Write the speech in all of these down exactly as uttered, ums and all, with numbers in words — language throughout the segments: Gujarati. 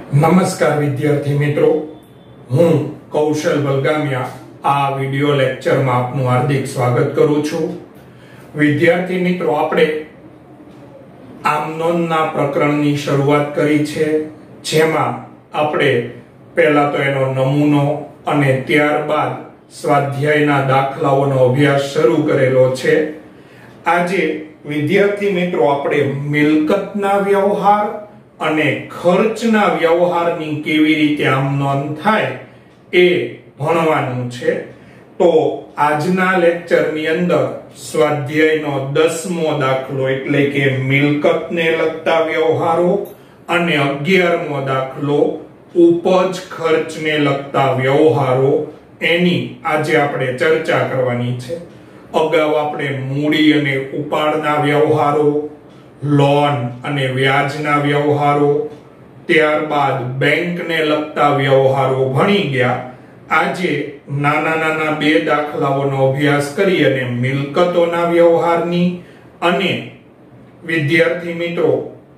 નમસ્કાર વિદ્યાર્થી મિત્રો, હું કૌશલ બલગામિયા આ વિડિયો લેક્ચરમાં આપનું હાર્દિક સ્વાગત કરું છું। વિદ્યાર્થી મિત્રો, આપણે આમનોંધના પ્રકરણની શરૂઆત કરી છે, જેમાં આપણે પહેલા તો એનો નમૂનો અને ત્યારબાદ સ્વાધ્યાયના દાખલાઓનો અભ્યાસ શરૂ કરેલો છે। આજે વિદ્યાર્થી મિત્રો આપણે મિલકતના વ્યવહાર અને ખર્ચના વ્યવહારની કેવી રીતે આમનોંધ થાય એ ભણવાનું છે। તો આજના લેક્ચરની અંદર સ્વાધ્યાયનો દસમો દાખલો એટલે કે મિલકતને લગતા વ્યવહારો અને અગિયારમો દાખલો ઉપજ ખર્ચને લગતા વ્યવહારો એની આજે આપણે ચર્ચા કરવાની છે। અગાઉ આપણે મૂડી અને ઉપાડના વ્યવહારો, લોન અને વ્યાજના વ્યવહારો, ત્યારબાદ બેંકને લગતા વ્યવહારો ભણી ગયા। આજે નાના નાના બે દાખલાઓનો અભ્યાસ કરી અને મિલકતોના વ્યવહારની અને વિદ્યાર્થી મિત્રો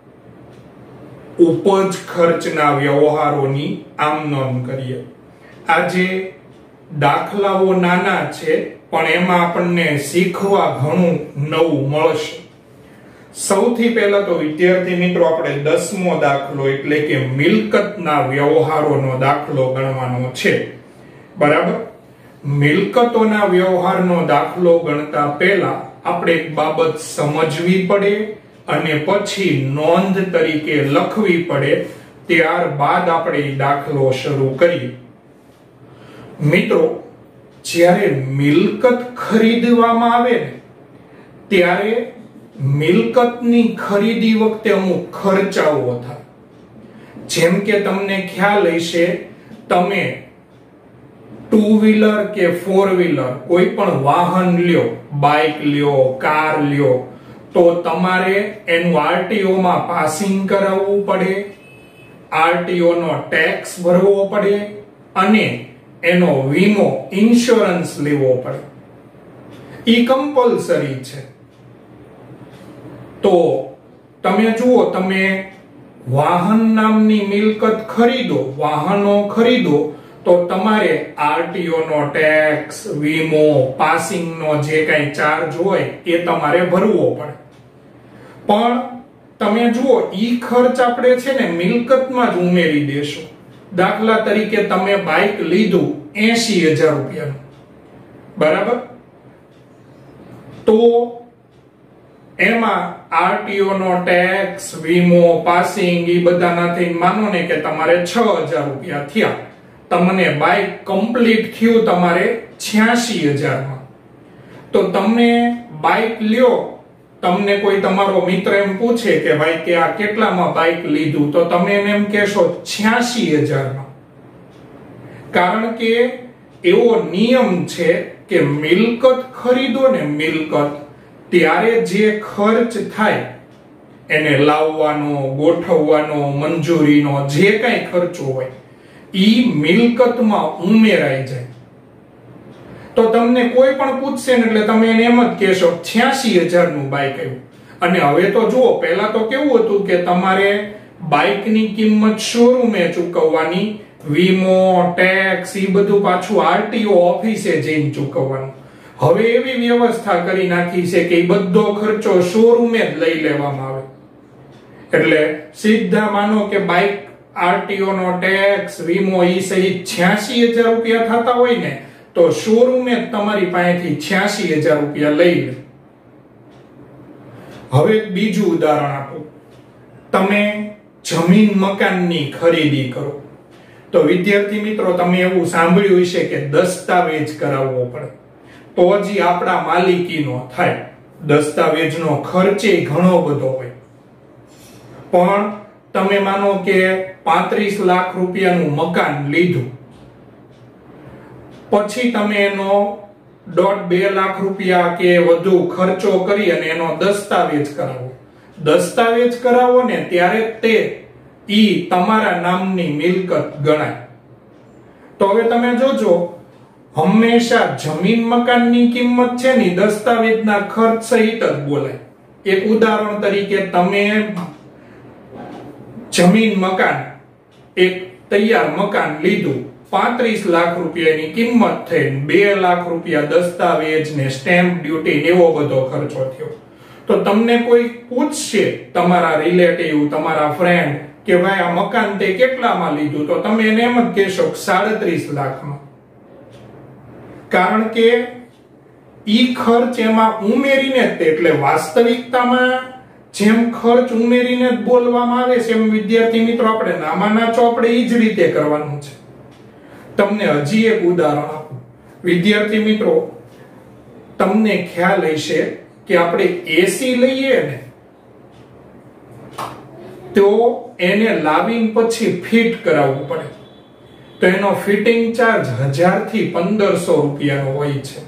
ઉપજ ખર્ચના વ્યવહારોની આમનોંધ કરીએ। આજે દાખલાઓ નાના છે, પણ એમાં આપણને શીખવા ઘણું નવું મળશે। સૌથી પહેલા તો વિદ્યાર્થી મિત્રો આપણે દસમો દાખલો એટલે કે મિલકતના વ્યવહારોનો દાખલો ગણવાનો છે, બરાબર। મિલકતોના વ્યવહારનો દાખલો ગણતા પહેલા આપણે એક બાબત સમજવી પડે અને પછી નોંધ તરીકે લખવી પડે, ત્યારબાદ આપણે દાખલો શરૂ કરીએ। મિત્રો, જ્યારે મિલકત ખરીદવામાં આવે ને ત્યારે મિલકતની ખરીદી વખતે અમુક ખર્ચાઓ થાય। જેમ કે તમને ખ્યાલ હશે, તમે ટુ વ્હીલર કે ફોર વ્હીલર કોઈ પણ વાહન લ્યો, બાઇક લ્યો, કાર લ્યો, તો તમારે એનું આરટીઓ માં પાસિંગ કરાવવું પડે, આરટીઓ નો ટેક્સ ભરવો પડે અને એનો વીમો ઇન્સ્યોરન્સ લેવો પડે। ઈ કમ્પલસરી છે। તો તમે જુઓ, તમે વાહન નામની મિલકત ખરીદો, વાહનો ખરીદો, તો તમારે આરટીઓ નો ટેક્સ, વીમો, પાસિંગ નો જે કઈ ચાર્જ હોય એ તમારે ભરવો પડે। પણ તમે જુઓ, ઈ ખર્ચ આપણે છે ને મિલકતમાં જ ઉમેરી દેશો। દાખલા તરીકે તમે બાઇક લીધું એસી હજાર રૂપિયાનું, બરાબર, તો એમાં આરટીઓ નો ટેક્સ, વીમો, પાસિંગ એ બધાના થઈને માનો ને કે તમારે છ હજાર રૂપિયા થયા, તમને બાઇક કમ્પ્લીટ થયું તમારે છ્યાસી હજાર માં। તો તમે બાઇક લ્યો, તમને કોઈ તમારો મિત્ર એમ પૂછે કે ભાઈ કે આ કેટલામાં બાઇક લીધું, તો તમે એને એમ કહેશો છ્યાસી હજાર માં। કારણ કે એવો નિયમ છે કે મિલકત ખરીદો ને મિલકત, ત્યારે જે ખર્ચ થાય એને લાવવાનો, ગોઠવવાનો, મંજૂરીનો જે કઈ ખર્ચો હોય ઈ મિલકતમાં ઉમેરાઈ જાય। તો તમને કોઈ પણ પૂછશે ને એટલે તમે એને એમ જ કહેશો છ્યાસી હજાર નું બાઇક આવ્યું। અને હવે તો જુઓ, પહેલા તો કેવું હતું કે તમારે બાઇકની કિંમત શોરૂમે ચૂકવવાની, વીમો, ટેક્સ એ બધું પાછું આરટીઓ ઓફિસે જઈને ચૂકવવાનું। હવે એવી વ્યવસ્થા કરી નાખી છે કે બધો ખર્ચો શોરૂમે જ લઈ લેવામાં આવે। એટલે સીધા માનો કે બાઇક આરટીઓ નો ટેક્સ, વીમો ઈ સહિત છ્યાસી હજાર રૂપિયા થતા હોય ને, તો શોરૂમે જ તમારી પાસેથી છ્યાસી હજાર રૂપિયા લઈ લે। હવે બીજું ઉદાહરણ આપો, તમે જમીન મકાનની ખરીદી કરો, તો વિદ્યાર્થી મિત્રો તમે એવું સાંભળ્યું હશે કે દસ્તાવેજ કરાવવો પડે, તો જ આપણા માલિકીનો થાય। દસ્તાવેજનો ખર્ચ ઘણો બધો હોય। પણ તમે માનો કે પાંત્રીસ લાખ રૂપિયાનું મકાન લીધું, પછી તમે એનો દોઢ બે લાખ રૂપિયા કે વધુ ખર્ચો કરી અને એનો દસ્તાવેજ કરાવો। દસ્તાવેજ કરાવો ને ત્યારે તે ઈ તમારા નામની મિલકત ગણાય। તો હવે તમે જોજો, હંમેશા જમીન મકાનની કિંમત છે ને દસ્તાવેજના ખર્ચ સહિત જ બોલાય। એક ઉદાહરણ તરીકે તમે જમીન મકાન એક તૈયાર મકાન લીધું, પાંત્રીસ લાખ રૂપિયાની કિંમત થઈ, બે લાખ રૂપિયા દસ્તાવેજ ને સ્ટેમ્પ ડ્યુટી ને એવો બધો ખર્ચો થયો. તો તમને કોઈ પૂછશે, તમારા રિલેટિવ, તમારા ફ્રેન્ડ, કે ભાઈ આ મકાન તે કેટલામાં લીધું, તો તમે એને એમ જ કહેશો સાડત્રીસ લાખમાં. કારણ કે ઈ ખર્ચ એમાં ઉમેરીને જ, એટલે વાસ્તવિકતામાં જેમ ખર્ચ ઉમેરીને જ બોલવામાં આવે છે, એમ વિદ્યાર્થી મિત્રો આપણે નામાના ચોપડે ઈ જ રીતે કરવાનું છે. તમને હજી એક ઉદાહરણ આપું. વિદ્યાર્થી મિત્રો, તમને ખ્યાલ હશે કે આપણે એસી લઈએ ને, તો એને લાવીને પછી ફિટ કરાવવું પડે, તો એનો ફિટિંગ ચાર્જ હજાર થી પંદરસો રૂપિયાનો હોય છે.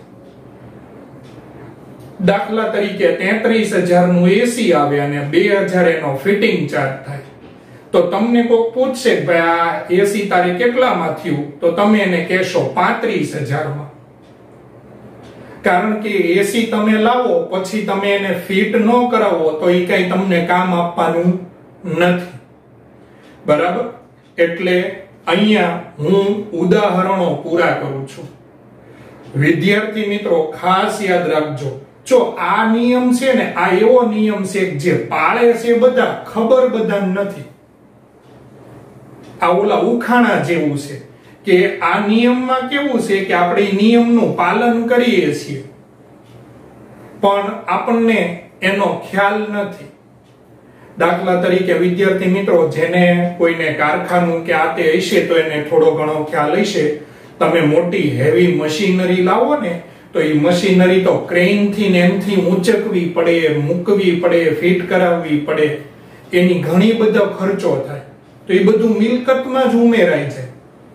દાખલા તરીકે તેત્રીસ હજાર નું એસી આવે અને બે હજાર એનો ફિટિંગ ચાર્જ થાય. તો તમને કોઈ પૂછશે કે ભાઈ આ એસી તારે કેટલામાં થયું, તો તમે એને કહેશો પાંત્રીસ હજાર માં. કારણ કે એસી તમે લાવો પછી તમે એને ફિટ ન કરાવો તો એ કઈ તમને કામ આપવાનું નથી. બરાબર? એટલે અહીંયા હું ઉદાહરણો પૂરા કરું છું. વિદ્યાર્થી મિત્રો ખાસ યાદ રાખજો, જો આ નિયમ છે ને, આ એવો નિયમ છે જે પાળે છે બધા, ખબર બધા નથી. આ ઓલા ઉખાણા જેવું છે કે આ નિયમમાં કેવું છે કે આપણે નિયમનું પાલન કરીએ છીએ પણ આપણને એનો ખ્યાલ નથી. દાખલા તરીકે વિદ્યાર્થી મિત્રો, જેને કોઈને કારખાનું કે આ તે હશે તો એને થોડો ઘણો ખ્યાલ હશે. તમે મોટી હેવી મશીનરી લાવો ને, તો એ મશીનરી તો ક્રેન થી ને એમથી ઊંચકવી પડે, મૂકવી પડે, ફિટ કરાવવી પડે, એની ઘણી બધો ખર્ચો થાય. તો એ બધું મિલકતમાં જ ઉમેરાય છે.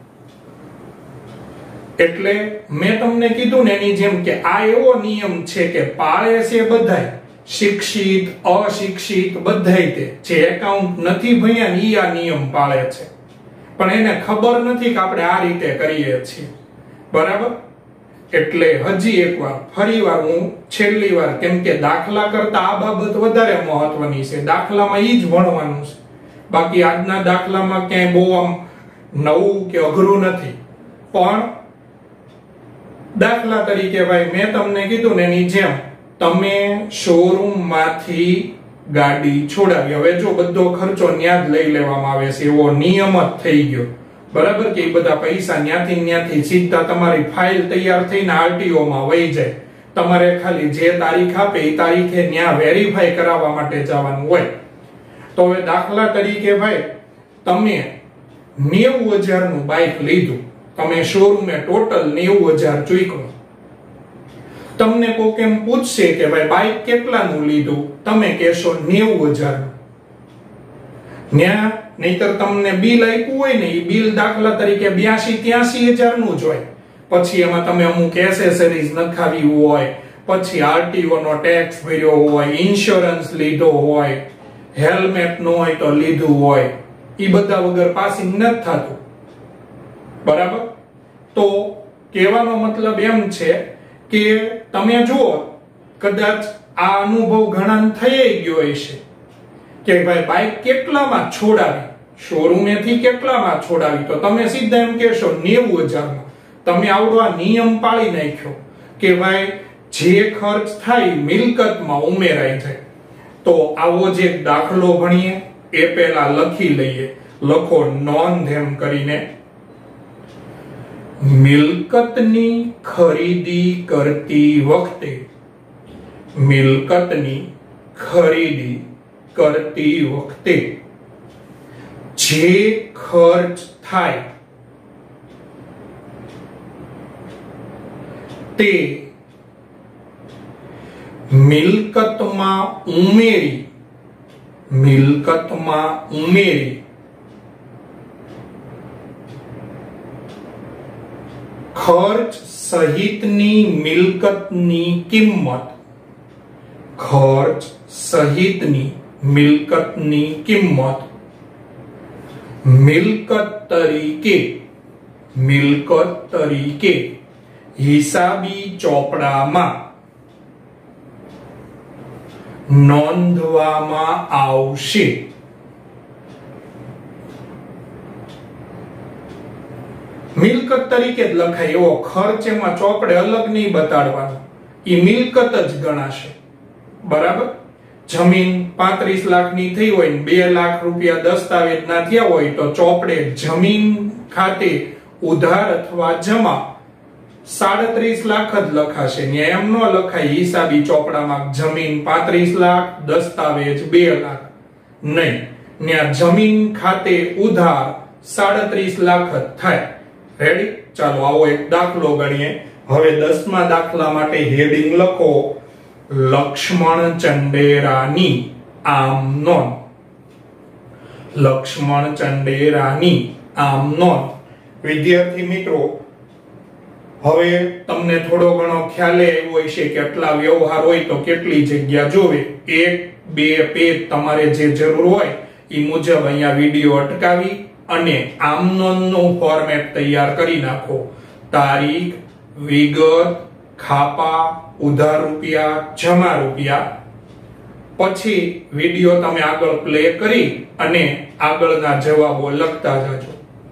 એટલે મેં તમને કીધું ને એની જેમ કે આ એવો નિયમ છે કે પાળે છે બધાય, શિક્ષિત, અશિક્ષિત બધાય. તે જે એકાઉન્ટ નથી ભણ્યા ને ઈ આ નિયમ પાળે છે, પણ એને ખબર નથી કે આપણે આ રીતે કરીએ છીએ. બરાબર? એટલે હજી એકવાર ફરીવાર હું છેલ્લી વાર, કેમ કે દાખલા કરતા આ બાબત વધારે મહત્વની છે, દાખલામાં ઈ જ ભણવાનું છે. બાકી આજના દાખલામાં ક્યાંય બહુ આમ નવું કે અઘરું નથી. પણ દાખલા તરીકે ભાઈ મેં તમને કીધું ને એની જેમ તમે શોરૂમ માંથી ગાડી છોડાવી, હવે જો બધો ખર્ચો ન્યા જ લઈ લેવામાં આવે છે એવો નિયમ જ થઈ ગયો. બરાબર? કે એ બધા પૈસા ન્યાથી ન્યાથી સીધા તમારી ફાઇલ તૈયાર થઈને આરટીઓ માં વહી જાય. તમારે ખાલી જે તારીખ આપે એ તારીખે ન્યા વેરીફાઈ કરાવવા માટે જવાનું હોય. તો હવે દાખલા તરીકે ભાઈ તમે નેવું હજાર નું બાઇક લીધું, તમે શોરૂમે ટોટલ નેવું હજાર ચૂક્યું. તમને કોઈ એમ પૂછશે કે ભાઈ બાઇક કેટલાનું લીધું, તમે કહેશો નેવું હજાર નું. ન્યા નહીતર તમને બિલ આપ્યું હોય ને, એ બિલ દાખલા તરીકે બ્યાસી ત્યાસી હજાર નું જ હોય. પછી એમાં તમે અમુક એસેસરીઝ નખાવી હોય, પછી આરટીઓ નો ટેક્સ ભર્યો હોય, ઇન્સ્યોરન્સ લીધો હોય, હેલ્મેટ નો હોય તો લીધું હોય, એ બધા વગર પાસિંગ નથી થતું. બરાબર? તો કહેવાનો મતલબ એમ છે કે તમે જુઓ, કદાચ આ અનુભવ ઘણા થઈ ગયો હશે કે ભાઈ બાઇક કેટલામાં છોડાવી, શોરૂમેથી કેટલામાં છોડાવી, તો તમે સીધા એમ કહેશો નેવું હજારમાં. તમે આવડો આ નિયમ પાળી નાખ્યો કે ભાઈ જે ખર્ચ થાય મિલકતમાં ઉમેરાઈ જાય. તો આવો જે દાખલો ભણીએ એ પહેલા લખી લઈએ. લખો નોંધ એમ કરીને. મિલકતની ખરીદી કરતી વખતે, મિલકતની ખરીદી કરતી વખતે જે ખર્ચ થાય તે મિલકતમાં ઉમેરી મિલકતમાં ઉમેરી ખર્ચ સહિતની મિલકતની કિંમત ખર્ચ સહિતની મિલકતની કિંમત મિલકત તરીકે મિલકત તરીકે હિસાબી ચોપડામાં નોંધવામાં આવશે. મિલકત તરીકે જ લખાય એવો ખર્ચ એમાં ચોપડે અલગ નહીં બતાડવાનો, એ મિલકત જ ગણાશે. બરાબર? જમીન પાંત્રીસ લાખ ની થઈ હોય ને બે લાખ રૂપિયા દસ્તાવેજ ના થયા હોય તો ચોપડે જમીન ખાતે ઉધાર અથવા જમા સાડત્રીસ લાખ જ લખાશે. એમ ન લખાય હિસાબી ચોપડામાં જમીન પાંત્રીસ લાખ દસ્તાવેજ બે લાખ નહીં. ત્યાં જમીન ખાતે ઉધાર સાડત્રીસ લાખ જ થાય. રેડી? ચાલો આવો એક દાખલો ગણીએ. હવે દસમા દાખલા માટે હેડિંગ લખો, લક્ષ્મણ ચંડેરાની આમ નોંધ. લક્ષ્મણ ચંડેરાની આમ નોંધ. વિદ્યાર્થી મિત્રો, હવે તમને થોડો ઘણો ખ્યાલ આવ્યો હશે કે કેટલા વ્યવહાર હોય તો કેટલી જગ્યા જોવે. એક બે પેજ તમારે જે જરૂર હોય એ મુજબ અહીંયા વિડિયો અટકાવી અને આમ નોંધનું ફોર્મેટ તૈયાર કરી નાખો. તારીખ, વિગત, ખાપા, ઉધાર રૂપિયા, જમા રૂપિયા. પછી વિડિયો તમે આગળ પ્લે કરી અને આગળના જવાબો લખતા જાજો.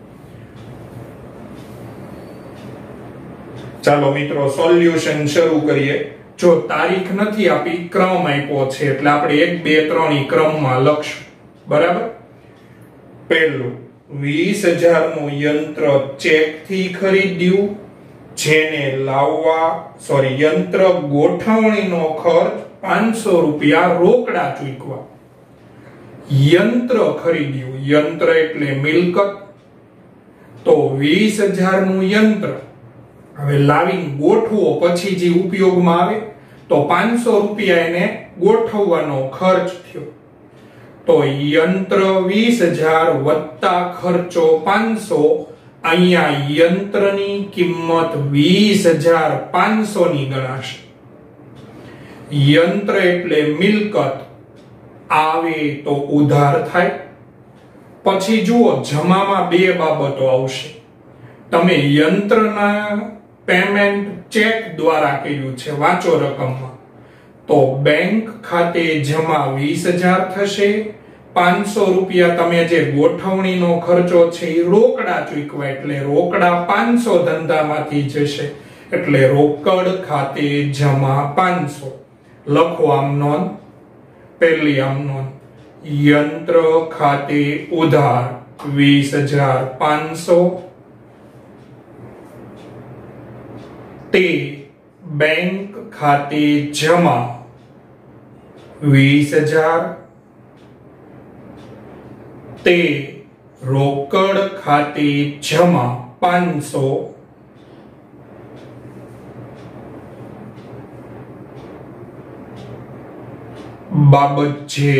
ચાલો મિત્રો સોલ્યુશન શરૂ કરીએ. જો તારીખ નથી આપી, ક્રમ આપ્યો છે એટલે આપણે એક બે ત્રણ ઈ ક્રમમાં લખશું. બરાબર? પહેલું, વીસ હજાર નું યંત્ર ચેક થી ખરીદ્યું, જેને લાવવા સોરી યંત્ર ગોઠવણીનો ખર્ચ પાંચસો રૂપિયા રોકડા ચૂકવા. યંત્ર ખરીદ્યું, યંત્ર એટલે મિલકત, તો વીસ હજાર નું યંત્ર હવે લાવીને ગોઠવો પછી જે ઉપયોગમાં આવે તો પાંચસો રૂપિયા એને ગોઠવવાનો ખર્ચ થયો. તો યંત્ર વીસ હજાર વત્તા ખર્ચો પાંચસો. અહીંયા યંત્રની કિંમત વીસ હજાર પાંચસો ની ગણાશે. યંત્ર એટલે મિલકત, આવે તો ઉધાર થાય. પછી જુઓ જમામાં બે બાબતો આવશે. તમે યંત્રના પેમેન્ટ ચેક દ્વારા કર્યું છે, વાંચો રકમમાં, તો બેંક ખાતે જમા વીસ હજાર થશે. પાંચસો રૂપિયા તમે જે ગોઠવણીનો ખર્ચો છે એ રોકડા ચૂકવા એટલે રોકડા પાંચસો ધંધામાંથી જશે એટલે રોકડ ખાતે જમા પાંચસો. લખો આમ નોંધ. પહેલી આમ નોંધ, યંત્ર ખાતે ઉધાર વીસ હજાર પાંચસો, તે બેંક ખાતે જમા વીસ હજાર, તે રોકડ ખાતે જમા પાંચસો. બાબત છે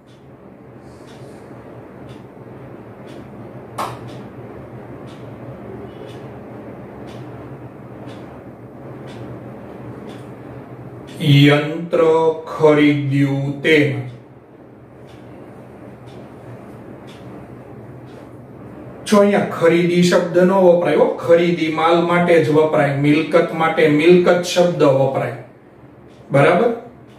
યંત્ર ખરીદ્યું તેમાં. જો અહીંયા ખરીદી શબ્દ ન વપરાય, ખરીદી માલ માટે જ વપરાય, મિલકત માટે મિલકત શબ્દ વપરાય. બરાબર?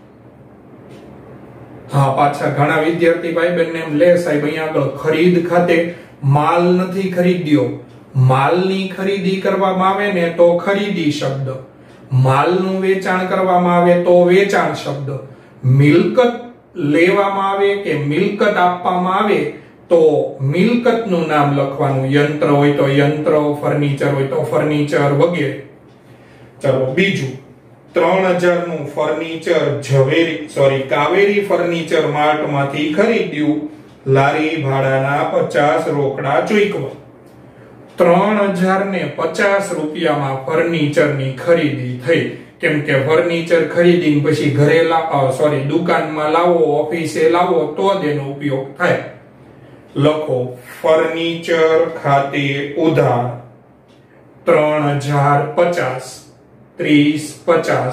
હા, પાછા ઘણા વિદ્યાર્થી ભાઈ બહેન એમ લે સાહેબ અહીંયા આગળ ખરીદ ખાતે માલ નથી ખરીદ્યો. માલની ખરીદી કરવામાં આવે ને તો ખરીદી શબ્દ, માલનું વેચાણ કરવામાં આવે તો વેચાણ શબ્દ, મિલકત લેવામાં આવે કે મિલકત આપવામાં આવે તો મિલકતનું નામ લખવાનું. યંત્ર હોય તો યંત્ર, ફર્નિચર હોય તો ફર્નિચર વગેરે. ચલો બીજું, ત્રણ હજાર નું furniture Zaveri sorry Kaveri furniture mart માંથી ખરીદ્યું, લારી ભાડાના પચાસ રોકડા ચૂકવા. ત્રણ હજાર ને પચાસ રૂપિયામાં ફર્નિચર ની ખરીદી થઈ. કેમ કે ફર્નિચર ખરીદીને પછી ઘરે લાવો સોરી દુકાનમાં લાવો, ઓફિસે લાવો તો જ એનો ઉપયોગ થાય. લખો ફર્નિચર ખાતે ઉધાર ત્રણ હજાર પચાસ, ત્રીસ પચાસ,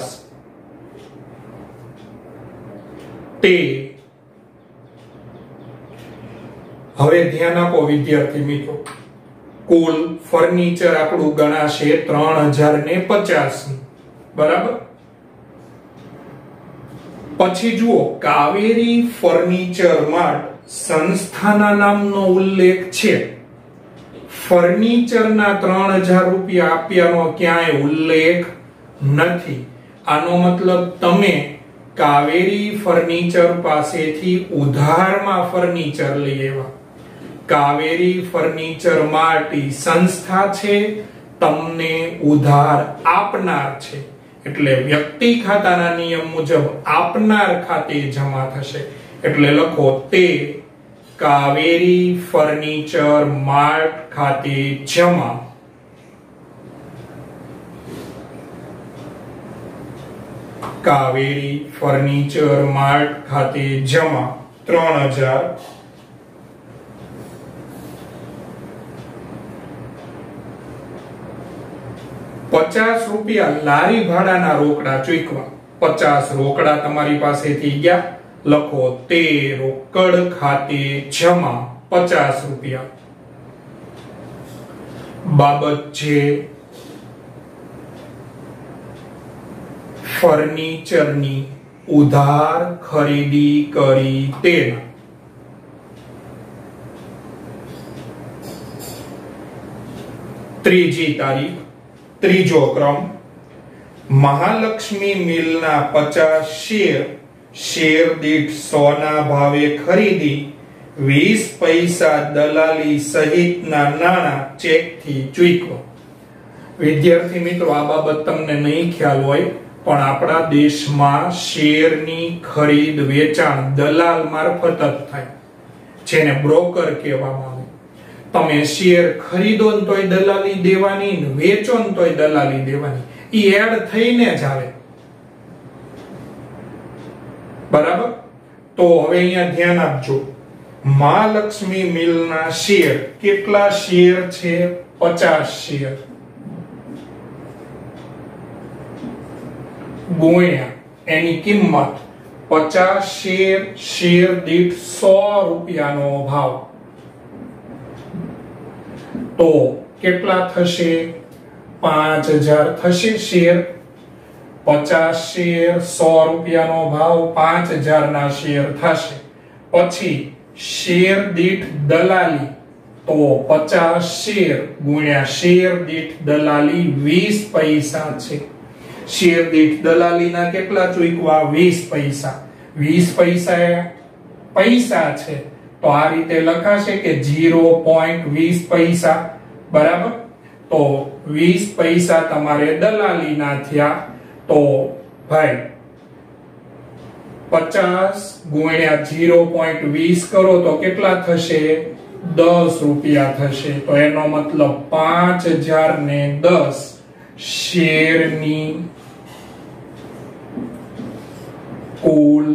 તે. હવે ધ્યાન આપો વિદ્યાર્થી મિત્રો, કુલ ફર્નિચર આપણું ગણાશે ત્રણ હજાર ને પચાસ. બરાબર? પછી જુઓ કાવેરી ફર્નિચર માર્ટ સંસ્થાના નામનો ઉલ્લેખ છે. ફર્નિચરના ત્રણ હજાર રૂપિયા આપ્યાનો ક્યાંય ઉલ્લેખ નથી. આનો મતલબ તમે કાવેરી ફર્નિચર પાસેથી ઉધારમાં ફર્નિચર લઈ આવ્યા. કાવેરી ફર્નિચર માર્ટી સંસ્થા છે, તમને ઉધાર આપનાર છે, એટલે વ્યક્તિ ખાતાના નિયમ મુજબ આપનાર ખાતે જમા થશે. એટલે લખો તે કાવેરી ફર્નિચર માર્ટ ખાતે જમા. કાવેરી ફર્નિચર માર્ટ ખાતે જમા ત્રણ હજાર. પચાસ રૂપિયા લારી ભાડાના રોકડા ચૂકવા. પચાસ રોકડા તમારી પાસેથી ગયા, લખો તે રોકડ ખાતે જમા પચાસ રૂપિયા. બાબત છે ફર્નિચરની ઉધાર ખરીદી કરી તેના. ત્રીજી તારીખ, ત્રીજો ક્રમ. મહાલક્ષ્મી મિલના પચાસ શેર શેર દીઠ સો ના ભાવે ખરીદી વીસ પૈસા દલાલી સહિતના નાણાં ચેકથી ચૂકવો. વિદ્યાર્થી મિત્રો, આ બાબત તમને નહીં ખ્યાલ હોય પણ આપણા દેશમાં શેરની ખરીદ વેચાણ દલાલ મારફત જ થાય, જેને બ્રોકર કહેવામાં આવે. તમે શેર ખરીદો ને તોય દલાલી દેવાની, વેચો ને તોય દલાલી દેવાની. ઈ એડ થઈને જ આવે. બરાબર? તો હવે અહીંયા ધ્યાન આપજો. મહાલક્ષ્મી મિલના શેર, કેટલા શેર છે? પચાસ શેર, ગુણ્યા એની કિંમત પચાસ શેર, શેર દીઠ સો રૂપિયાનો ભાવ. તો કેટલા થશે? પાંચ હજાર થશે શેર. પચાસ શેર, સો રૂપિયાનો ભાવ, પાંચ હજાર ના શેર થશે. પછી શેર દીઠ દલાલી, તો પચાસ શેર ગુણ્યા શેર દીઠ દલાલી વીસ પૈસા છે. શેર દીઠ દલાલીના કેટલા ચૂકવા? વીસ પૈસા. વીસ પૈસા પૈસા છે તો આ રીતે લખાશે કે ઝીરો પોઈન્ટ વીસ પૈસા. બરાબર? તો વીસ પૈસા તમારે દલાલીના થયા. તો ભાઈ પચાસ ગુણ્યા ઝીરો પોઈન્ટ વીસ કરો તો કેટલા થશે? દસ રૂપિયા થશે. તો એનો મતલબ પાંચ હજાર ને દસ શેરની કુલ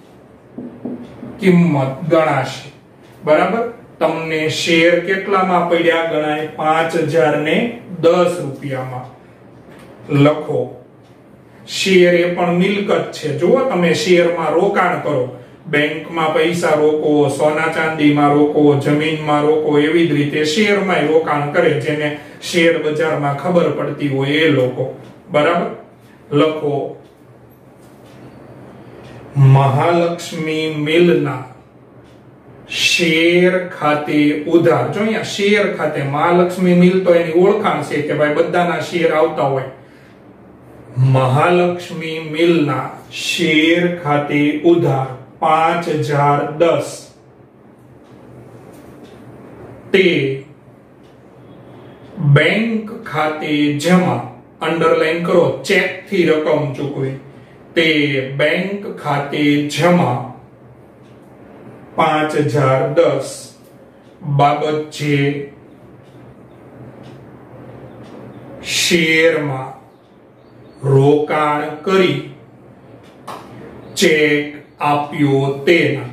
કિંમત ગણાશે. બરાબર? તમને શેર કેટલામાં પડ્યા ગણાય? પાંચ હજાર ને દસ રૂપિયામાં. લખો શેર એ પણ મિલકત છે. જુઓ, તમે શેરમાં રોકાણ કરો, બેંકમાં પૈસા રોકો, સોના ચાંદીમાં રોકો, જમીનમાં રોકો, એવી જ રીતે શેરમાં રોકાણ કરે, જેને શેર બજારમાં ખબર પડતી હોય એ લોકો. બરાબર? લખો મહાલક્ષ્મી મિલના શેર ખાતે ઉધાર. જો અહીંયા શેર ખાતે, મહાલક્ષ્મી મિલ તો એની ઓળખાણ છે કે ભાઈ બધાના શેર આવતા હોય. મહાલક્ષ્મી મિલના શેર ખાતે ઉધાર પાંચ હજાર દસ તે બેંક ખાતે જમા. અંડરલાઈન કરો, ચેક થી રકમ ચૂકવી. તે બેંક ખાતે જમા પાંચ હજાર દસ. બાબત છે શેરમાં રોકાણ કરી ચેક આપ્યો તેના.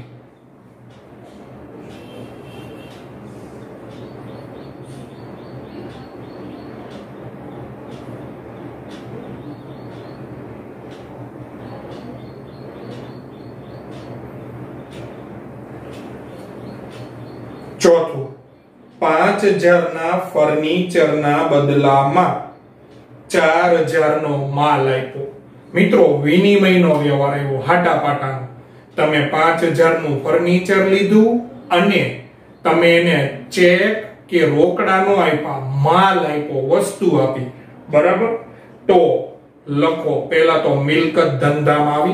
ચોથું, પાંચ હજાર ના ફર્નિચર ના બદલામાં ચાર હજાર નો માલ આપ્યો. મિત્રો, વિનિમય નો વ્યવહાર આવ્યો, હાટાપાટાનો. તમે પાંચ હજાર નું ફર્નિચર લીધું અને તમે એને ચેક કે રોકડા નો આપ્યા, માલ આપ્યો, વસ્તુ આપી, બરાબર? તો લખો, પેલા તો મિલકત ધંધામાં આવી,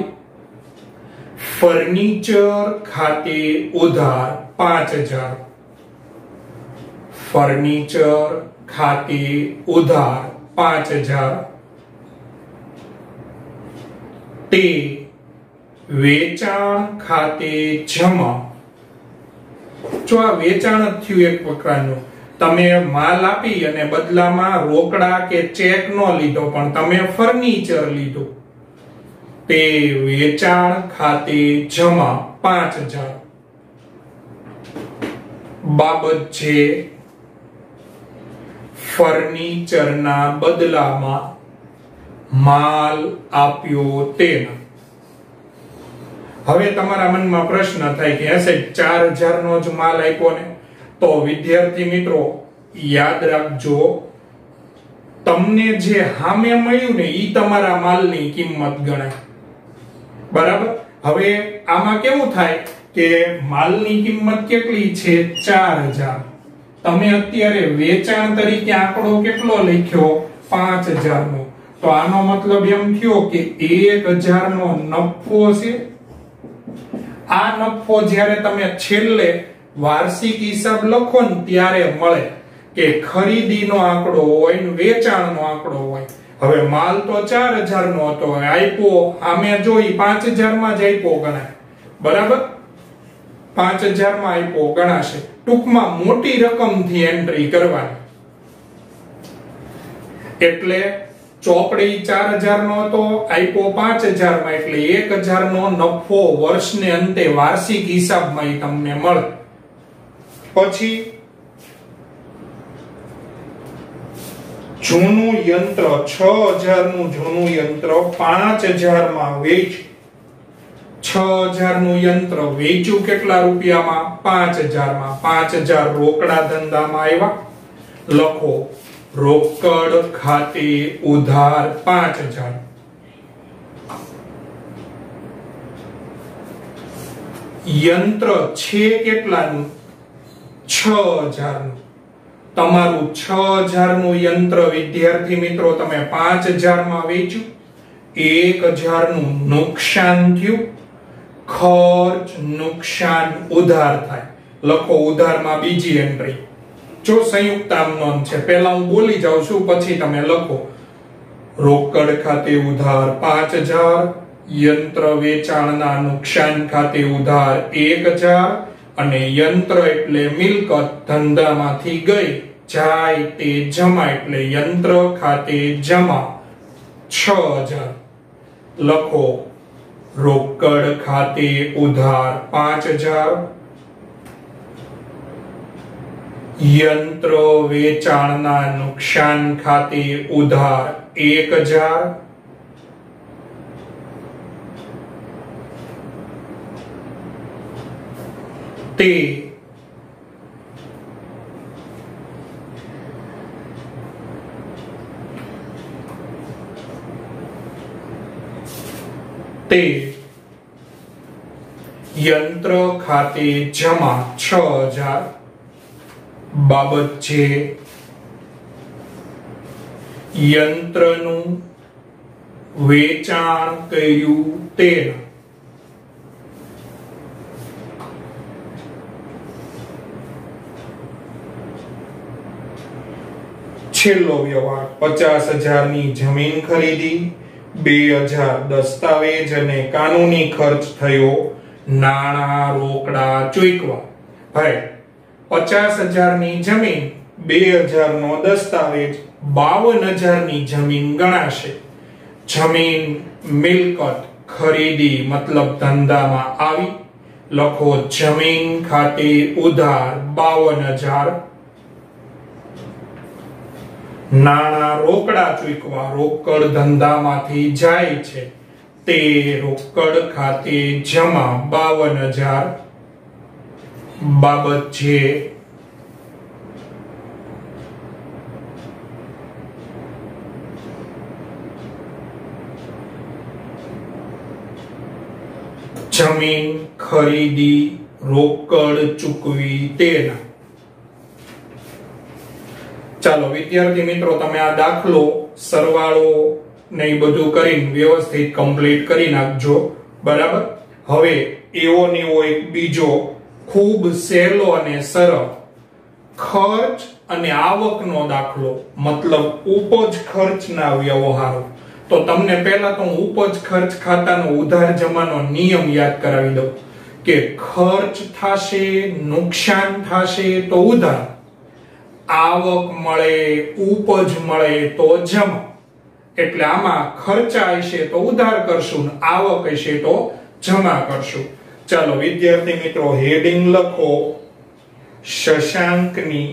ફર્નિચર ખાતે ઉધાર પાંચ હજાર, ફર્નિચર ખાતે ઉધાર પાંચ હજાર, તે વેચાણ ખાતે જમા. જો આ વેચાણ જ થયું એક પ્રકારનું, તમે માલ આપી અને બદલામાં રોકડા કે ચેક નો લીધો પણ તમે ફર્નિચર લીધું, તે વેચાણ ખાતે જમા પાંચ હજાર. બાબત છે ફર્નિચરના બદલામાં માલ આપ્યો તેના. હવે તમારા મનમાં પ્રશ્ન થાય કે હશે ચાર હજાર નો જ માલ આપ્યો ને? તો વિદ્યાર્થી મિત્રો યાદ રાખજો, તમને જે સામે મળ્યું ને ઈ તમારા માલની કિંમત ગણાય, બરાબર? હવે આમાં કેવું થાય કે માલની કિંમત કેટલી છે? ચાર હજાર. તમે અત્યારે વેચાણ તરીકે આંકડો કેટલો લખ્યો? પાંચ હજાર નો. તો આનો મતલબ એમ થયો કે એક હજાર નો નફો છે. આ નફો જ્યારે તમે છેલ્લે વાર્ષિક હિસાબ લખો ને ત્યારે મળે કે ખરીદીનો આંકડો હોય ને વેચાણનો આંકડો હોય. હવે માલ તો ચાર હજાર નો હતો, આપ્યો આમે જોઈ પાંચ હજાર માં જ આપ્યો ગણાય, બરાબર? પાંચ હજાર માં આપ્યો ગણાશે. ટૂંકમાં મોટી રકમથી એન્ટ્રી કરવાની. એટલે ચોપડી ચાર હજાર નો હતો, આપ્યો પાંચ હજાર માં, એટલે એક હજાર નો નફો વર્ષને અંતે વાર્ષિક હિસાબમાં તમને મળે. પછી જૂનું યંત્ર, છ હજાર નું જૂનું યંત્ર પાંચ હજાર માં વેચ. છ હજાર નું યંત્ર વેચ્યું કેટલા રૂપિયામાં? પાંચ હજાર માં. પાંચ હજાર રોકડા ધંધામાં આવ્યા. લખો, રોકડ ખાતે ઉધાર પાંચ હજાર. યંત્ર છે કેટલાનું? છ હજાર નું. તમારું છ હજાર નું યંત્ર વિદ્યાર્થી મિત્રો તમે પાંચ હજાર માં વેચ્યું, એક હજાર નું નુકસાન થયું. ખર્ચ, નુકસાન, ઉધાર થાય. લખો ઉધારમાં બીજી એન્ટ્રી. જો સંયુક્ત આમ નોંધ છે, પહેલા હું બોલી જાઉં છું પછી તમે લખો. રોકડ ખાતે ઉધાર પાંચ હજાર, યંત્ર વેચાણના નુકસાન ખાતે ઉધાર એક હજાર, અને યંત્ર એટલે મિલકત ધંધામાંથી ગઈ જાય તે જમા, એટલે યંત્ર ખાતે જમા છ હજાર. લખો, રોકડ ખાતે ઉધાર પાંચ હજાર, યંત્ર વેચાણના નુકસાન ખાતે ઉધાર એક હજાર, તે તે યંત્ર ખાતે જમા છ હજાર. બાબત છે યંત્રનું વેચાણ કર્યું તેના. છેલ્લો વ્યવહાર, પચાસ હજાર ની જમીન ખરીદી, બે હજાર દસ્તાવેજ અને કાનૂની ખર્ચ થયો, નાણાં રોકડા ચૂકવા. ભાઈ પચાસ હજાર ની જમીન, બે હજાર નો દસ્તાવેજ, બાવન હજાર ની જમીન ગણાશે. જમીન મિલકત ખરીદી મતલબ ધંધામાં આવી. લખો, જમીન ખાતે ઉધાર બાવન હજાર, નાણાં રોકડા ચૂકવા, રોકડ ધંધામાંથી જાય છે તે રોકડ ખાતે જમા બાવન હજાર. બાબત છે જમીન ખરીદી રોકડ ચૂકવી તેના. ચાલો વિદ્યાર્થી મિત્રો, તમે આ દાખલો સરવાળો ને એ બધું કરીને વ્યવસ્થિત કમ્પ્લીટ કરી નાખજો, બરાબર. હવે એવો ને એવો એક બીજો ખૂબ સહેલો અને સરળ ખર્ચ અને આવકનો દાખલો, મતલબ ઉપજ ખર્ચના વ્યવહારો. તો તમને પહેલા તો હું ઉપજ ખર્ચ ખાતાનો ઉધાર જમાનો નિયમ યાદ કરાવી દઉં કે ખર્ચ થાશે, નુકસાન થાશે તો ઉધાર, આવક મળે, ઉપજ મળે તો જમા. એટલે આમાં ખર્ચા હશે તો ઉધાર કરશું, આવક હશે તો જમા કરશું. ચાલો વિદ્યાર્થી મિત્રો, હેડિંગ લખો શશાંકની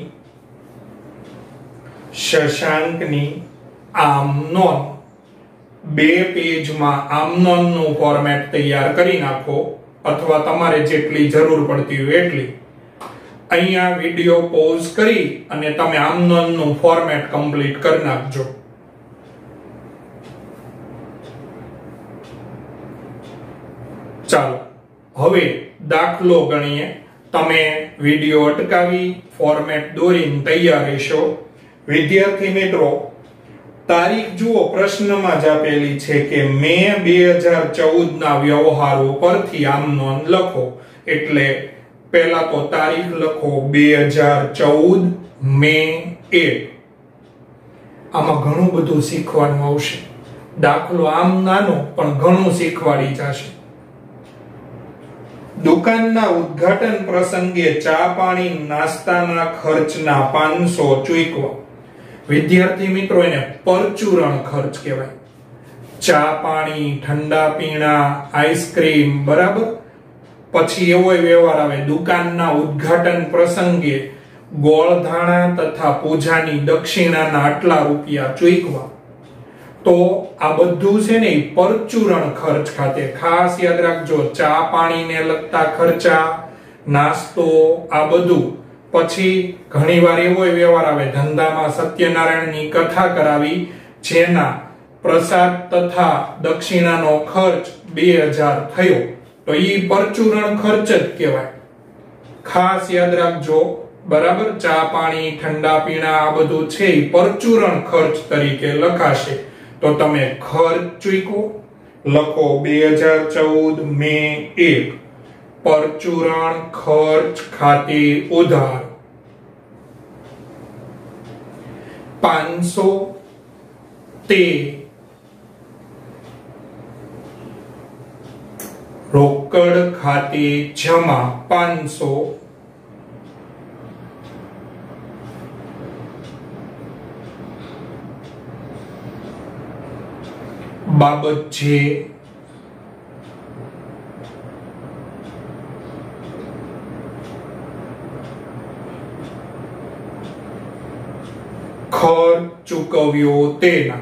શશાંકની આમનોંધ. બે પેજમાં આમનોંધનું ફોર્મેટ તૈયાર કરી નાખો, અથવા તમારે જેટલી જરૂર પડતી હોય એટલી. અહીંયા વિડિયો પોઝ કરી અને તમે આમનોંધનું ફોર્મેટ કમ્પ્લીટ કરી નાખજો. ચાલો હવે દાખલો ગણીએ. તમે વિડિયો અટકાવી ફોર્મેટ દોરીને તૈયાર રહેશો. વિદ્યાર્થી મિત્રો, તારીખ જુઓ, પ્રશ્નમાં જ આપેલી છે કે મે બે હજાર ચૌદ ના વ્યવહારો પરથી આમનોંધ લખો. એટલે પહેલા તો તારીખ લખો બે હજાર ચૌદ મે એક. આમાં ઘણું બધું શીખવાનું આવશે. દાખલો આમ નાનો પણ ઘણું શીખવાડી જશે. દુકાનના ઉદ્ઘાટન પ્રસંગે ચા પાણી નાસ્તાના ખર્ચના પાંચસો ચૂકવા. વિદ્યાર્થી મિત્રો, એને પરચુરણ ખર્ચ કહેવાય. ચા પાણી, ઠંડા પીણા, આઈસ્ક્રીમ, બરાબર. પછી એવો વ્યવહાર આવે, દુકાનના ઉદ્ઘાટન પ્રસંગે ગોળધાણા તથા પૂજાની દક્ષિણાના આટલા રૂપિયા ચૂકવા. તો આ બધું છે ને પરચુરણ ખર્ચ ખાતે. ખાસ યાદ રાખજો, ચા પાણીને લગતા ખર્ચા, નાસ્તો, આ બધું. પછી ઘણીવાર એવો વ્યવહાર આવે, ધંધામાં સત્યનારાયણની કથા કરાવી, જેના પ્રસાદ તથા દક્ષિણાનો ખર્ચ બે હજાર થયો, તો ઈ પરચુરણ ખર્ચ જ કહેવાય. ખાસ યાદ રાખજો, બરાબર. ચા પાણી, ઠંડા પીણા, આ બધું છે ઈ પરચુરણ ખર્ચ તરીકે લખાશે. તો તમે ખર્ચ ચૂકવો લખો બે હજાર ચૌદ મે એક. પરચુરણ ખર્ચ ખાતે ઉધાર પાંચસો તે રોકડ ખાતે જમા પાંચસો. બાબત છે ખર્ચ ચૂકવ્યો તેના.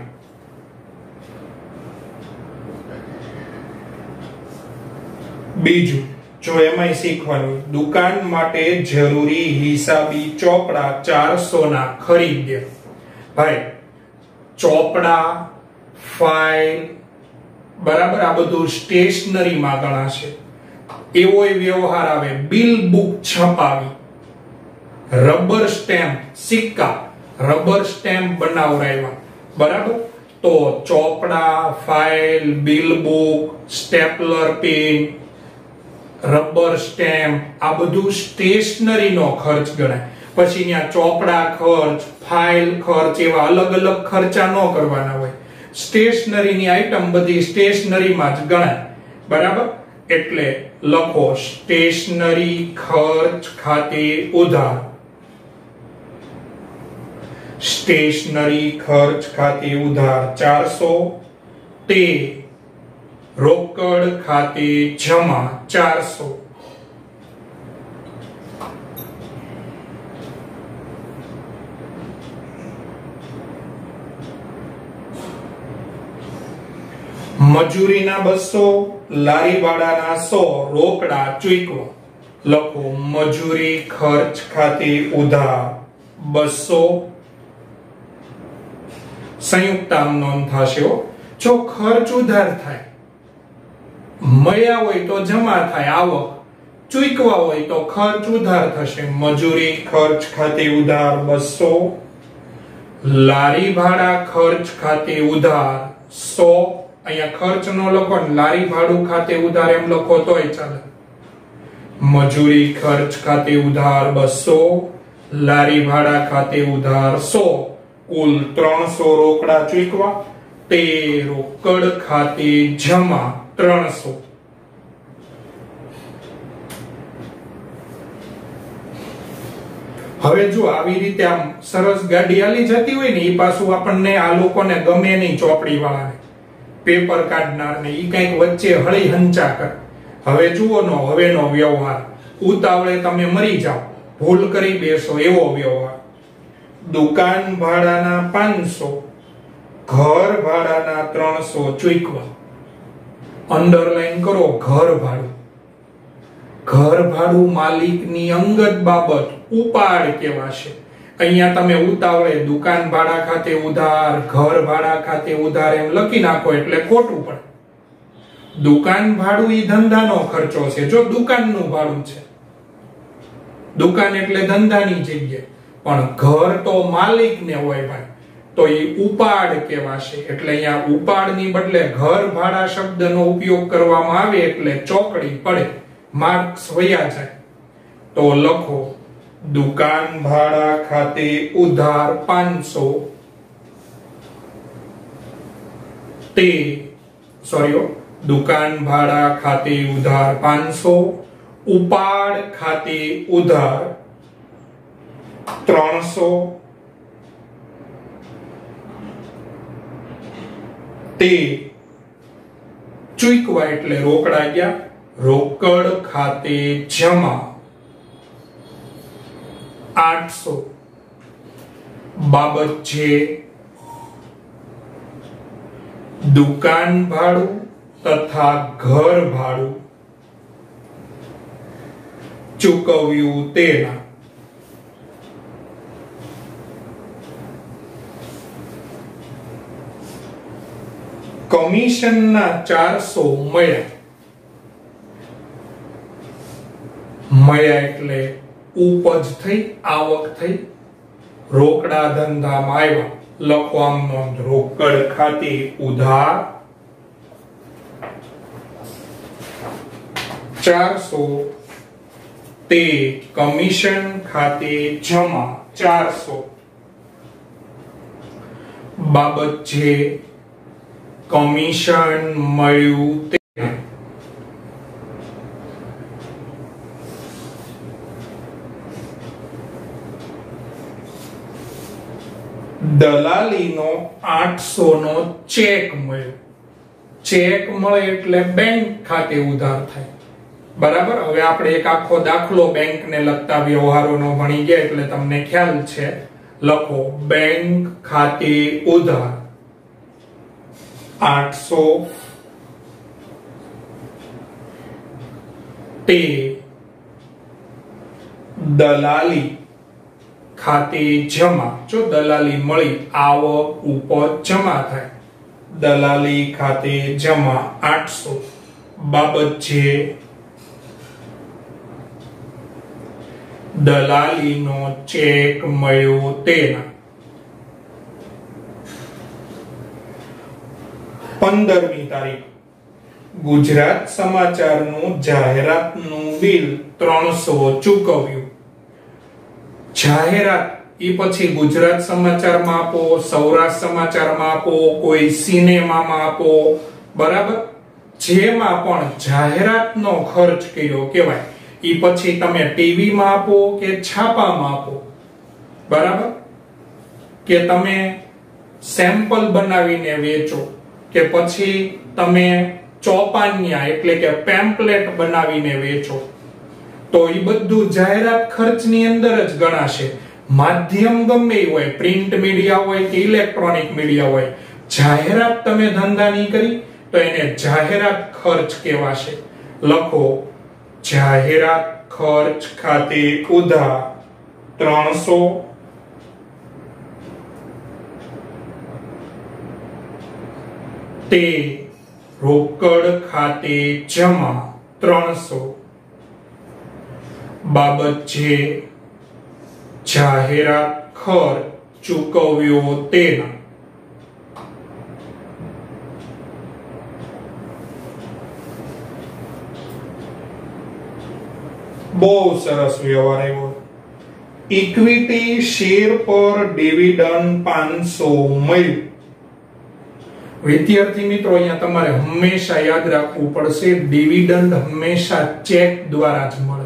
બીજું, જો એમાંય શીખવાનું, દુકાન માટે જરૂરી હિસાબી ચોપડા ચારસો ના ખરીદ્યા. ભાઈ, ચોપડા, ફાઇલ, બરાબર, આ બધું સ્ટેશનરી માં ગણાશે. એવો વ્યવહાર આવે, બિલ બુક છપાવી, રબર સ્ટેમ્પ, સિક્કા, રબર સ્ટેમ્પ બનાવરાવ્યા, બરાબર. તો ચોપડા, file, bill book, stapler pen, rubber stamp, આ બધું સ્ટેશનરી નો ખર્ચ ગણાય. પછી ત્યાં ચોપડા ખર્ચ, ફાઇલ ખર્ચ, એવા અલગ અલગ ખર્ચા ન કરવાના હોય. સ્ટેશનરી ની આઈટમ બધી સ્ટેશનરી માં જ ગણાય, બરાબર. એટલે લખો સ્ટેશનરી ખર્ચ ખાતે ઉધાર. સ્ટેશનરી ખર્ચ ખાતે ઉધાર ચારસો તે રોકડ ખાતે જમા ચારસો. મજૂરીના બસો, લારી વાળાના સો, રોકડા ચૂકવા. લખો મજૂરી ખર્ચ ખાતે ઉધાર બસો. સંયુક્ત નોંધ થશે. જો ખર્ચ ઉધાર થાય, મળ્યા હોય તો જમા થાય આવક, ચૂકવા હોય તો ખર્ચ ઉધાર થશે. મજૂરી ખર્ચ ખાતે ઉધાર બસો. લારી ભાડા ખર્ચ ખાતે ઉધાર સો, અહીંયા ખર્ચ નો લખો ને લારી ભાડું ખાતે ઉધાર એમ લખો તોય ચાલે. મજૂરી ખર્ચ ખાતે ઉધાર બસો, લારી ભાડા ખાતે ઉધાર સો, કુલ ત્રણસો રોકડા ચૂકવા, તે રોકડ ખાતે જમા ત્રણસો. હવે જો આવી રીતે આમ સરસ ગાડી હાલી જતી હોય ને, એ પાછું આપણને આ લોકોને ગમે નહીં, ચોપડી વાળાને, પેપર કાઢનાર ને, ઈ કઈક વચ્ચે હળી હંચા કરે. હવે જુઓ નો હવેનો વ્યવહાર, ઉતાવળે તમે મરી જાઓ, ભૂલ કરી બેસો એવો વ્યવહાર. દુકાન ભાડાના પાંચસો, ઘર ભાડાના ત્રણસો ચૂકવા. અંડરલાઈન કરો ઘર ભાડું. ઘર ભાડું માલિકની અંગત બાબત, ઉપાડ કહેવાશે. અહીંયા તમે ઉતાવળે દુકાન ભાડા ખાતે ઉધાર, ઘર ભાડા ખાતે ઉધાર એમ લખી નાખો એટલે ખોટું પડે. દુકાન ભાડું ઈ ધંધાનો ખર્ચો છે, જો દુકાનનું ભાડું છે. દુકાન એટલે ધંધાની જગ્યા, પણ ઘર તો માલિકને હોય ભાઈ, તો એ ઉપાડ કહેવાશે. એટલે અહીંયા ઉપાડની બદલે ઘર ભાડા શબ્દનો ઉપયોગ કરવામાં આવે એટલે ચોકડી પડે, માર્ક્સ વયા જાય. તો લખો દુકાન ભાડા ખાતે ઉધાર પાંચસો, તે સોરી દુકાન ભાડા ખાતે ઉધાર પાંચસો, ઉપાડ ખાતે ઉધાર ત્રણસો, તે ચૂકવા એટલે રોકડા ગયા, રોકડ ખાતે જમા આઠસો. બાબત છે દુકાન ભાડું તથા ઘર ભાડું ચૂકવ્યું તેના. કમિશનના ચારસો મળ્યા. મળ્યા એટલે ઉપજ થઈ, આવક થઈ, રોકડા ધંધામાં આવ્યા. લખો આમ નોંધ, રોકડ ખાતે ઉધાર ચારસો, તે કમિશન ખાતે જમા ચારસો. બાબત છે કમિશન મળ્યું તે. દલાલીનો આઠસો નો ચેક મળ્યો. ચેક મળે એટલે બેંક ખાતે ઉધાર થાય, બરાબર. હવે આપણે એક આખો દાખલો બેંકને લગતા વ્યવહારોનો ભણી ગયા એટલે તમને ખ્યાલ છે. લખો બેંક ખાતે ઉધાર આઠસો, તે દલાલી ખાતે જમા. જો દલાલી મળી, આવક ઉપજ જમા થાય, દલાલી ખાતે જમા આઠસો. બાબત છે દલાલીનો ચેક મળ્યો તેના. પંદરમી તારીખ ગુજરાત સમાચારનું જાહેરાતનું બિલ ત્રણસો ચૂકવ્યું. જાહેરાત એ પછી ગુજરાત સમાચારમાં આપો, સૌરાષ્ટ્ર સમાચારમાં આપો, કોઈ સિનેમામાં આપો, બરાબર. જેમાં પણ જાહેરાતનો ખર્ચ કર્યો કહેવાય. એ પછી તમે ટીવીમાં આપો કે છાપામાં આપો, બરાબર, કે તમે સેમ્પલ બનાવીને વેચો, કે પછી તમે ચોપાનિયા એટલે કે પેમ્પલેટ બનાવીને વેચો, તો એ બધું જાહેરાત ખર્ચની અંદર જ ગણાશે. માધ્યમ ગમે હોય, પ્રિન્ટ મીડિયા હોય કે ઇલેક્ટ્રોનિક મીડિયા હોય, જાહેરાત તમે ધંધાની કરી તો એને જાહેરાત ખર્ચ કહેવાશે. લખો જાહેરાત ખર્ચ ખાતે ઉધાર ત્રણસો, તે રોકડ ખાતે જમા ત્રણસો. બાબત છે જાહેરાત ખર્ચ ચૂકવ્યો તેના. બહુ સરસ વ્યવહાર આવ્યો. ઇક્વિટી શેર પર ડિવિડન્ડ પાંચસો મળ્યું. વિદ્યાર્થી મિત્રો, અહીંયા તમારે હંમેશા યાદ રાખવું પડશે, ડિવિડન્ડ હંમેશા ચેક દ્વારા જ મળે.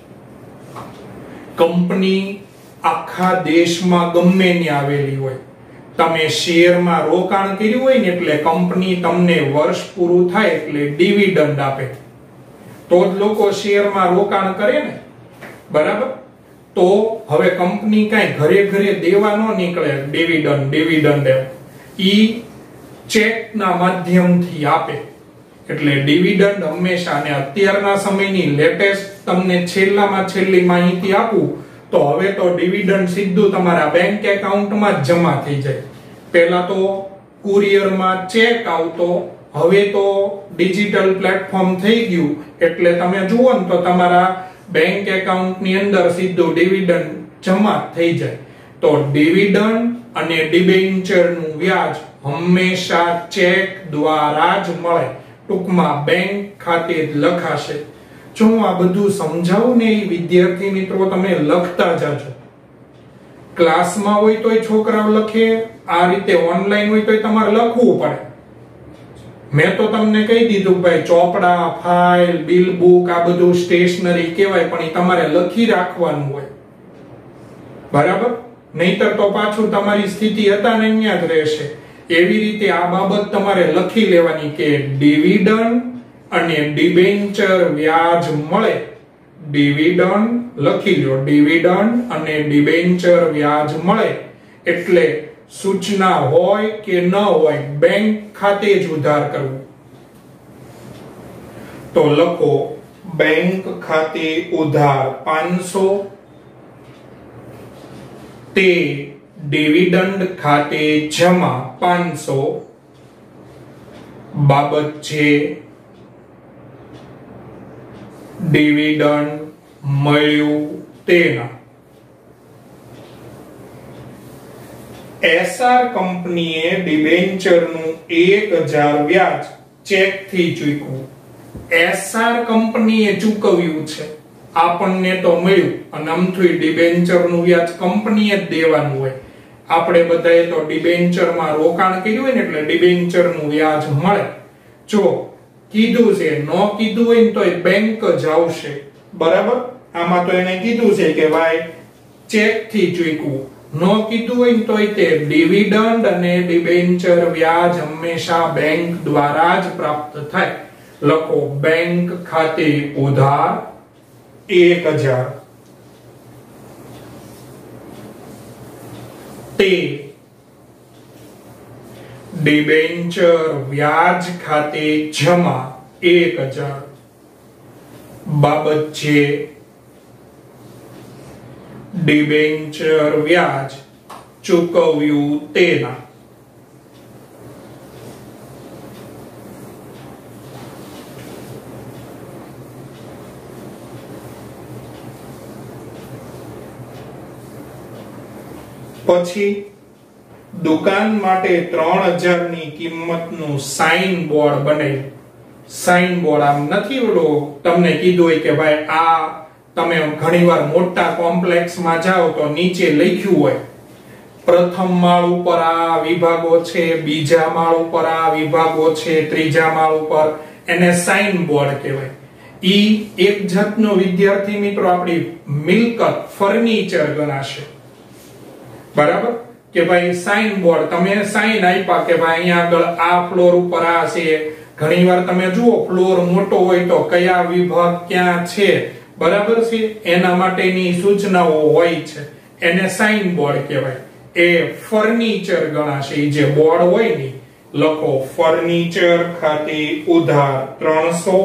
કંપની આખા દેશમાં ગમે ત્યાં આવેલી હોય, તમે શેરમાં રોકાણ કર્યું હોય ને એટલે કંપની તમને વર્ષ પૂરું થાય એટલે ડિવિડન્ડ આપે, તો જ લોકો શેરમાં રોકાણ કરે ને, બરાબર? તો હવે કંપની કાંઈ ઘરે ઘરે દેવા ન નીકળે ડિવિડન્ડ ડિવિડન્ડ એમ, ઈ ચેકના માધ્યમથી આપે. એટલે ડિવિડન્ડ હંમેશા, અને અત્યારના સમયની લેટેસ્ટ તમને છેલ્લામાં છેલ્લી માહિતી આપું તો હવે તો ડિવિડન્ડ સીધું તમારા બેંક એકાઉન્ટમાં જ જમા થઈ જાય. પહેલા તો કુરિયરમાં ચેક આવતો, હવે તો ડિજિટલ પ્લેટફોર્મ થઈ ગયું એટલે તમે જુઓ ને તો તમારા બેંક એકાઉન્ટની અંદર સીધું ડિવિડન્ડ જમા થઈ જાય. તો ડિવિડન્ડ અને ડિબેન્ચરનું વ્યાજ હંમેશા ચેક દ્વારા જ મળે, ટૂંકમાં બેંક ખાતે જ લખાશે. જો હું આ બધું સમજાવું ને એ વિદ્યાર્થી મિત્રો તમે લખતા જાજો. ક્લાસમાં હોય તોય છોકરાઓ લખે, આ રીતે ઓનલાઈન હોય તોય તમારે લખવું પડે. મેં તો તમને કહી દીધું ભાઈ, ચોપડા, ફાઇલ, બિલ બુક આ બધું સ્ટેશનરી કહેવાય, પણ એ તમારે લખી રાખવાનું હોય, બરાબર? નહીતર તો પાછું તમારી સ્થિતિ હતા ને અહીંયા જ રહેશે. એવી રીતે આ બાબત તમારે લખી લેવાની કે ડિવિડન્ડ અને ડિબેન્ચર વ્યાજ મળે. ડિવિડન્ડ લખી લો, ડિવિડન્ડ અને ડિબેન્ચર વ્યાજ મળે એટલે સૂચના હોય કે ન હોય, બેંક ખાતે જ ઉધાર કરવું. તો લખો બેંક ખાતે ઉધાર પાંચસો, તે ડિવિડન્ડ ખાતે જમા પાંચસો, બાબત છે ડિવિડન્ડ મળ્યું તેના. એસઆર કંપનીએ ડિબેન્ચરનું એક હજાર વ્યાજ ચેકથી ચૂકવ્યું. એસઆર કંપનીએ ચૂકવ્યું છે, આપણને તો મળ્યું, અને આમથી ડિબેન્ચરનું વ્યાજ કંપનીએ જ દેવાનું હોય. આપણે બધાએ તો ડિબેન્ચરમાં રોકાણ કર્યું હોય ને એટલે ડિબેન્ચરનું વ્યાજ મળે. જો કીધું છે, નો કીધું હોય ને તો બેંક જ આવશે, બરાબર? આમાં તો એને કીધું છે કે ભાઈ ચેકથી ચૂકવું, નો કીધું હોય ને તો તે ડિવિડન્ડ અને ડિબેન્ચર વ્યાજ હંમેશા બેંક દ્વારા જ પ્રાપ્ત થાય. લખો બેંક ખાતે ઉધાર એક હજાર, તે ડિબેન્ચર વ્યાજ ખાતે જમા એક હજાર, બાબત છે ડિબેન્ચર વ્યાજ ચૂકવ્યું તેના. પછી દુકાન માટે ત્રણ હજાર ની કિંમતનું સાઇન બોર્ડ બનાવ્યું. સાઇન બોર્ડ આમ નથી ઓલો તમને કીધું હોય કે ભાઈ આ તમે ઘણીવાર મોટા કોમ્પ્લેક્સમાં જાઓ તો નીચે લખ્યું હોય પ્રથમ માળ ઉપર આ વિભાગો છે, બીજા માળ ઉપર આ વિભાગો છે, ત્રીજા માળ ઉપર, એને સાઇન બોર્ડ કહેવાય. ઈ એક જાતનો વિદ્યાર્થી મિત્રો આપણી મિલકત, ફર્નિચર ગણાશે, બરાબર? કે ભાઈ સાઇન બોર્ડ, તમે સાઇન આપ્યા કે ભાઈ અહીંયા આગળ આ ફ્લોર ઉપર આ છે. ઘણીવાર તમે જુઓ ફ્લોર મોટો હોય તો કયા વિભાગ ક્યાં છે, બરાબર છે, એના માટેની સૂચનાઓ હોય છે, એને સાઇન બોર્ડ કહેવાય. એ ફર્નિચર ગણાશે. જે બોર્ડ હોય ને, લખો ફર્નિચર ખાતે ઉધાર ત્રણસો,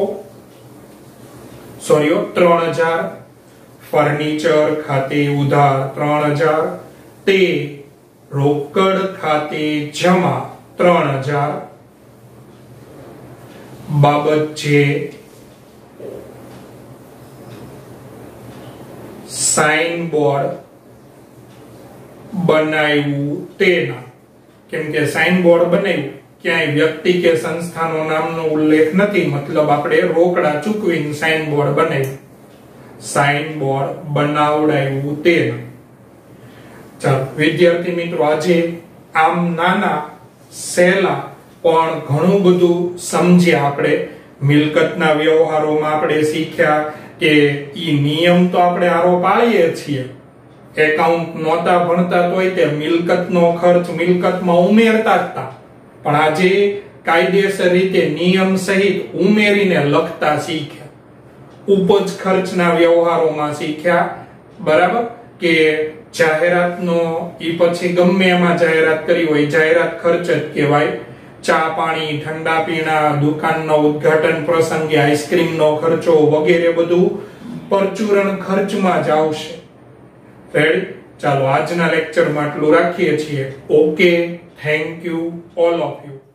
સોરી ત્રણ હજાર, ફર્નિચર ખાતે ઉધાર ત્રણ હજાર, તે રોકડ ખાતે જમા ત્રણ હજાર, બાબત છે સાઇન બોર્ડ બનાવ્યું તેના, કેમ કે સાઇન બોર્ડ બનાવ્યું ક્યાંય વ્યક્તિ કે સંસ્થાનો નામનો ઉલ્લેખ નથી, મતલબ આપણે રોકડા ચૂકવીને સાઇન બોર્ડ બનાવ્યું. સાઇન બોર્ડ બનાવડાવ્યું તેના. ચાલો વિદ્યાર્થી મિત્રો, આજે આમ નાના સહેલા પણ ઘણું બધું સમજ્યા આપણે. મિલકતના વ્યવહારોમાં આપણે શીખ્યા કે ઈ નિયમ તો આપણે આરો પાળીએ છીએ. એકાઉન્ટ નહોતા ભણતા તોય તે મિલકતનો ખર્ચ મિલકતમાં ઉમેરતા જ હતા, પણ આજે કાયદેસર રીતે નિયમ સહિત ઉમેરીને લખતા શીખ્યા. ઉપજ ખર્ચના વ્યવહારોમાં શીખ્યા, બરાબર, કે જાહેરાતનો ઈ પછી ગમે એમાં જાહેરાત કરી હોય જાહેરાત ખર્ચ જ કહેવાય. ચા પાણી, ઠંડા પીણા, દુકાનનો ઉદ્ઘાટન પ્રસંગે આઈસ્ક્રીમનો ખર્ચો વગેરે બધું પરચુરણ ખર્ચમાં જ આવશે. રેડી? ચાલો આજના લેક્ચરમાં આટલું રાખીએ છીએ. Okay, thank you all of you.